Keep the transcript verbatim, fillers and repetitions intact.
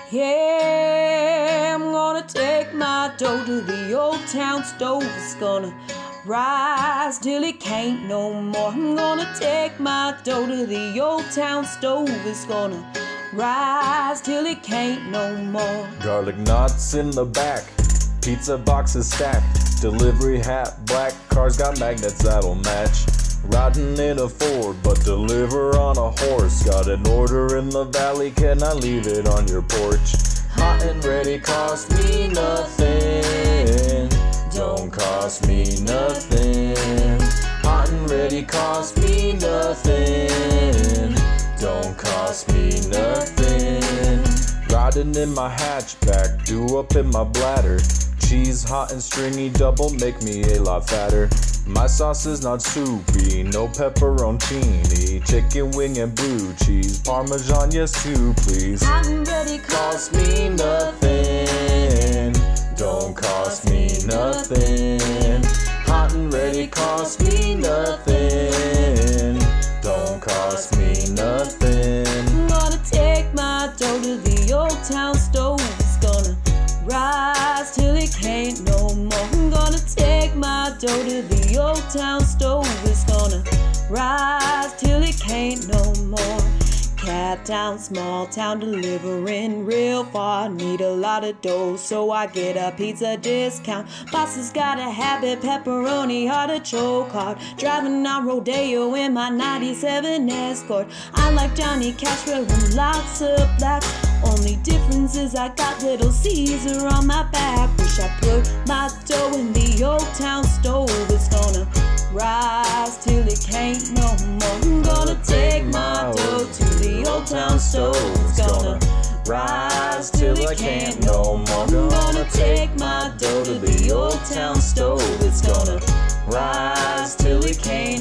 Yeah, I'm gonna take my dough to the old town stove. It's gonna rise till it can't no more. I'm gonna take my dough to the old town stove. It's gonna rise till it can't no more. Garlic knots in the back, pizza boxes stacked, delivery hat black, cars got magnets that'll match. Riding in a Ford, but deliver on a horse. Got an order in the valley, can I leave it on your porch? Hot and ready cost me nothing, don't cost me nothing. Hot and ready cost me nothing, don't cost me nothing. Riding in my hatchback, dew up in my bladder. Cheese hot and stringy, double make me a lot fatter. My sauce is not soupy, no pepperoncini. Chicken wing and blue cheese, Parmesan yes too please. Hot and ready Cost me nothing, don't cost me nothing. Hot and ready cost me nothing, don't cost me nothing. I'm gonna take my dough to the old town stove. It's gonna rise till it can't no more. I'm gonna take my dough to the old town stove. It's gonna rise till it can't no more. Cat town, small town, delivering real far. Need a lot of dough, so I get a pizza discount. Boss has got a habit, pepperoni, artichoke hard. Driving on Rodeo in my ninety-seven Escort. I like Johnny Cash, wearing lots of black. Only difference is I got little Caesar on my back. Wish I put my dough in the old town stove. It's gonna rise till it can't no more. I'm gonna take my dough to the old town stove. It's gonna rise till it can't no more. I'm gonna take my dough to the old town stove. It's gonna rise till it can't